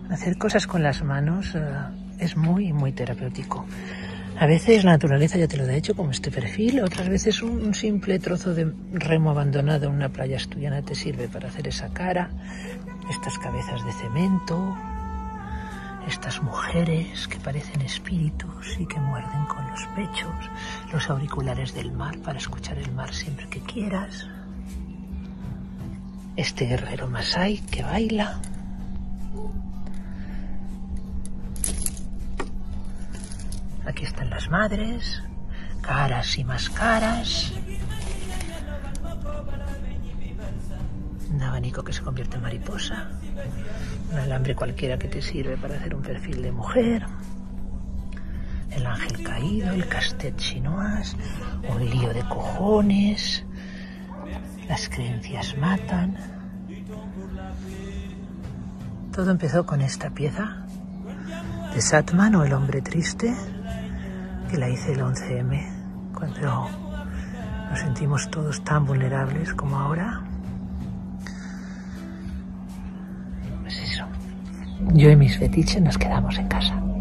Hacer cosas con las manos es muy, muy terapéutico. A veces la naturaleza ya te lo da hecho, como este perfil. Otras veces un simple trozo de remo abandonado en una playa asturiana te sirve para hacer esa cara. Estas cabezas de cemento, estas mujeres que parecen espíritus y que muerden con los pechos, los auriculares del mar para escuchar el mar siempre que quieras. Este guerrero masái que baila. Aquí están las madres, caras y más caras. Un abanico que se convierte en mariposa. Un alambre cualquiera que te sirve para hacer un perfil de mujer. El ángel caído, el castet chinois, un lío de cojones. Las creencias matan. Todo empezó con esta pieza de Satman, o El hombre triste, que la hice el 11M, cuando nos sentimos todos tan vulnerables como ahora. Pues eso, yo y mis fetiches nos quedamos en casa.